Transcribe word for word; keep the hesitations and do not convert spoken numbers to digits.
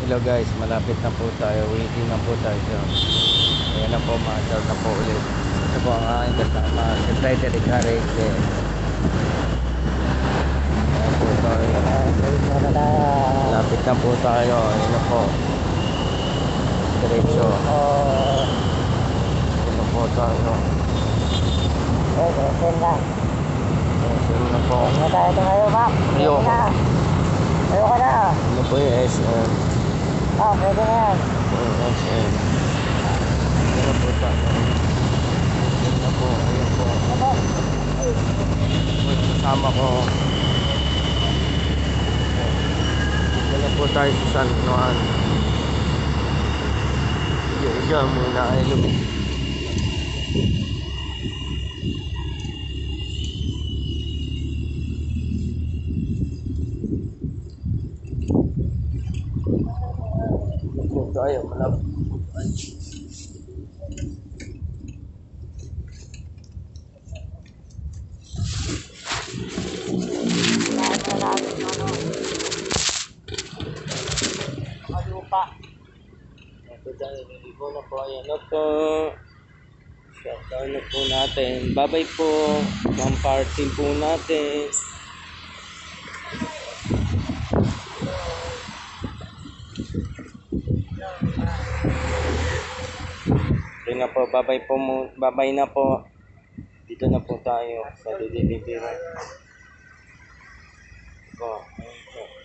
Hello guys, malapit na po tayo. Waiting na po tayo. Ayan na po, maasal na po ulit. Ito po ang aking kasama, si Frederick Harrege. Ayan po tayo. Malapit na po tayo. Ayan na po. Diretso. Ayan na po tayo. Ayan na. Ayan na po. Ayan na tayo tayo, ma'am. Ayoko. Ayoko na. Ano po yung S M? Ah, pwede na yan. Yung S M. Ayan na po tayo. Ayan na po. Ayan po. Kasama ko. Ayan na po tayo sa San Juan. Iya-iya muna ay lumit. Tayo malapit. Malupa. Ito tayo, naligo na po. Ayan na po. Shutdown na po natin. Babay po. Ang party po natin. Ito na po. Babay po. Babay na po. Dito na po tayo sa delivery. Ito.